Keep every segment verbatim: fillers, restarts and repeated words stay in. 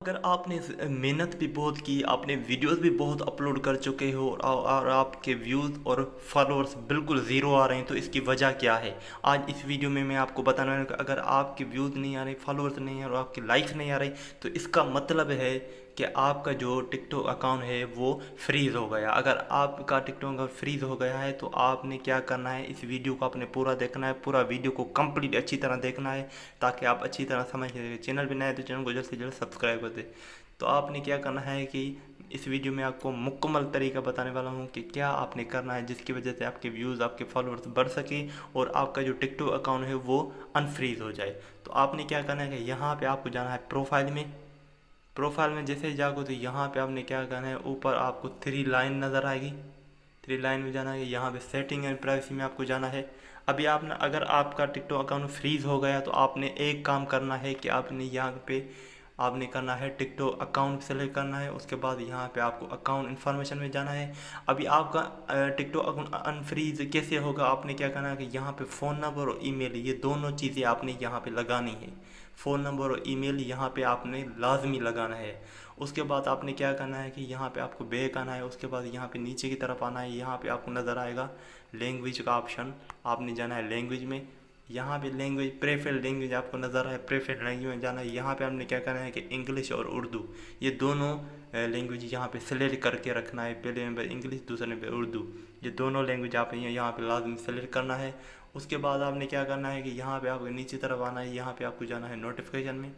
अगर आपने स- मेहनत भी बहुत की, आपने वीडियोस भी बहुत अपलोड कर चुके हो और, और आपके व्यूज़ और फॉलोअर्स बिल्कुल ज़ीरो आ रहे हैं, तो इसकी वजह क्या है? आज इस वीडियो में मैं आपको बताने वाला हूं कि अगर आपके व्यूज़ नहीं आ रहे, फॉलोअर्स नहीं आ रहे और आपके लाइक्स नहीं आ रहे, तो इसका मतलब है कि आपका जो टिकटॉक अकाउंट है वो फ्रीज़ हो गया। अगर आपका टिकटॉक अकाउंट फ्रीज़ हो गया है तो आपने क्या करना है, इस वीडियो को आपने पूरा देखना है, पूरा वीडियो को कंप्लीट अच्छी तरह देखना है ताकि आप अच्छी तरह समझ सकें। चैनल पर नए हैं तो चैनल को जल्द से जल्द सब्सक्राइब कर दें। तो आपने क्या करना है कि इस वीडियो में आपको मुकम्मल तरीका बताने वाला हूँ कि क्या आपने करना है जिसकी वजह से आपके व्यूज़, आपके फॉलोअर्स बढ़ सके और आपका जो टिकटॉक अकाउंट है वो अनफ्रीज़ हो जाए। तो आपने क्या करना है कि यहाँ पे आपको जाना है प्रोफाइल में। प्रोफाइल में जैसे ही जाओगे तो यहाँ पे आपने क्या करना है, ऊपर आपको थ्री लाइन नज़र आएगी, थ्री लाइन में जाना है। यहाँ पे सेटिंग एंड प्राइवेसी में आपको जाना है। अभी आपने, अगर आपका टिकटॉक अकाउंट फ्रीज़ हो गया तो आपने एक काम करना है कि आपने यहाँ पे आपने करना है टिकटॉक अकाउंट सेलेक्ट करना है। उसके बाद यहाँ पे आपको अकाउंट इन्फॉर्मेशन में जाना है। अभी आपका टिकटॉक अकाउंट अनफ्रीज कैसे होगा, आपने क्या करना है कि यहाँ पे फ़ोन नंबर और ईमेल, ये दोनों चीज़ें आपने यहाँ पे लगानी है। फ़ोन नंबर और ईमेल यहाँ पे आपने लाजमी लगाना है। उसके बाद आपने क्या करना है कि यहाँ पे आपको बैक आना है। उसके बाद यहाँ पे नीचे की तरफ आना है। यहाँ पे आपको नज़र आएगा लैंग्वेज का ऑप्शन, आपने जाना है लैंग्वेज में। यहाँ पे लैंग्वेज, प्रेफर लैंग्वेज आपको नज़र आए, प्रेफर लैंग्वेज में जाना है। यहाँ पे हमने क्या करना है कि इंग्लिश और उर्दू, ये दोनों लैंग्वेज यहाँ पे सेलेक्ट करके रखना है। पहले नंबर इंग्लिश, दूसरे नंबर उर्दू, ये दोनों लैंग्वेज आपने यहाँ पे लाजमी सेलेक्ट करना है। उसके बाद आपने क्या करना है कि यहाँ पे आपको नीचे तरफ आना है। यहाँ पे आपको जाना है नोटिफिकेशन में।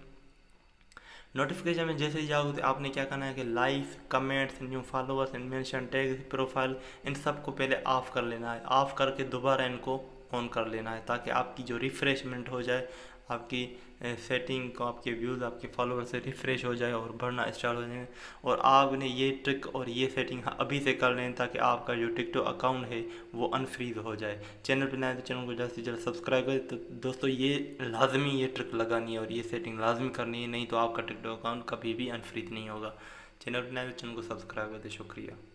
नोटिफिकेशन में जैसे ही जाओगे तो आपने क्या करना है कि like, comments, new followers and mention tag, profile, इन सब को पहले ऑफ़ कर लेना है। ऑफ़ करके दोबारा इनको ऑन कर लेना है ताकि आपकी जो रिफ़्रेशमेंट हो जाए, आपकी सेटिंग को, आपके व्यूज़, आपके फॉलोअर से रिफ़्रेश हो जाए और बढ़ना स्टार्ट हो जाए। और आपने ये ट्रिक और ये सेटिंग अभी से कर लें ताकि आपका जो टिकटॉक अकाउंट है वो अनफ्रीज़ हो जाए। चैनल पर नए तो चैनल को जल्द से जल्द सब्सक्राइब करें। तो दोस्तों ये लाजमी ये ट्रिक लगानी है और ये सेटिंग लाजमी करनी है, नहीं तो आपका टिकटॉक अकाउंट कभी भी अनफ्रीज नहीं होगा। चैनल पर नए तो चैनल को सब्सक्राइब कर दें। शुक्रिया।